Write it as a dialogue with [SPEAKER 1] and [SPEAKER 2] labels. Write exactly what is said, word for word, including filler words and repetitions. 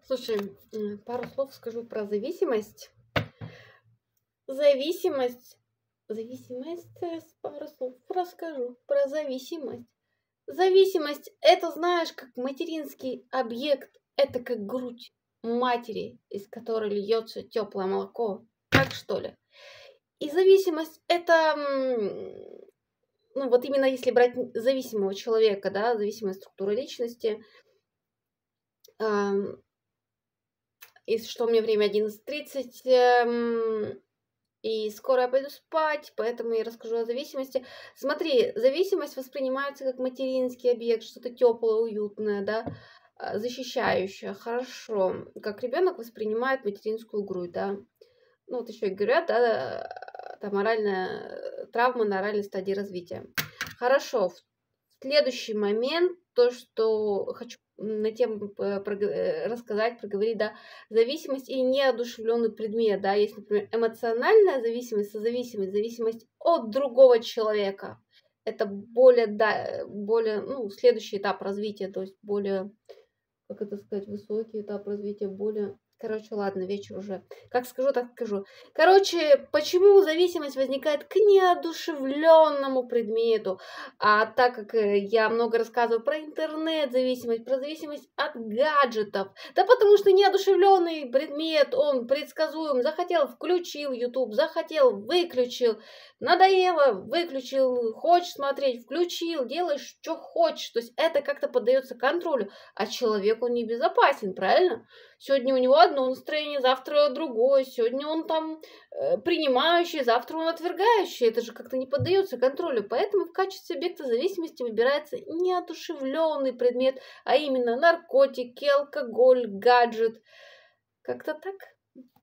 [SPEAKER 1] Слушай, м, пару слов скажу про зависимость. Зависимость. Зависимость, э, с пару слов расскажу про зависимость. Зависимость- это, знаешь, как материнский объект, это как грудь матери, из которой льется теплое молоко. Так что ли? И зависимость- это, м, ну, вот именно если брать н зависимого человека, да, зависимая структура личности. Ам И что у меня время одиннадцать тридцать, эм, и скоро я пойду спать, поэтому я расскажу о зависимости. Смотри, зависимость воспринимается как материнский объект, что-то теплое, уютное, да, а, защищающее. Хорошо. Как ребенок воспринимает материнскую грудь, да. Ну, вот еще и говорят, да, это моральная э, травма на ранней стадии развития. Хорошо. В следующий момент, то, что хочу на тему п прого э, рассказать, проговорить, да, зависимость и неодушевленный предмет, да. Есть, например, эмоциональная зависимость, созависимость, зависимость от другого человека. Это более, да, более, ну, следующий этап развития, то есть более, как это сказать, высокий этап развития, более короче, ладно, вечер уже. Как скажу, так скажу. Короче, почему зависимость возникает к неодушевленному предмету? А так как э, я много рассказываю про интернет-зависимость, про зависимость от гаджетов, да потому что неодушевленный предмет, он предсказуем. Захотел — включил YouTube, захотел — выключил, надоело — выключил, хочешь смотреть — включил, делаешь, что хочешь. То есть это как-то поддается контролю, а человек, он не безопасен, правильно? Сегодня у него одно настроение, завтра другое. Сегодня он там э, принимающий, завтра он отвергающий. Это же как-то не поддается контролю. Поэтому в качестве объекта зависимости выбирается неодушевленный предмет, а именно наркотики, алкоголь, гаджет. Как-то так.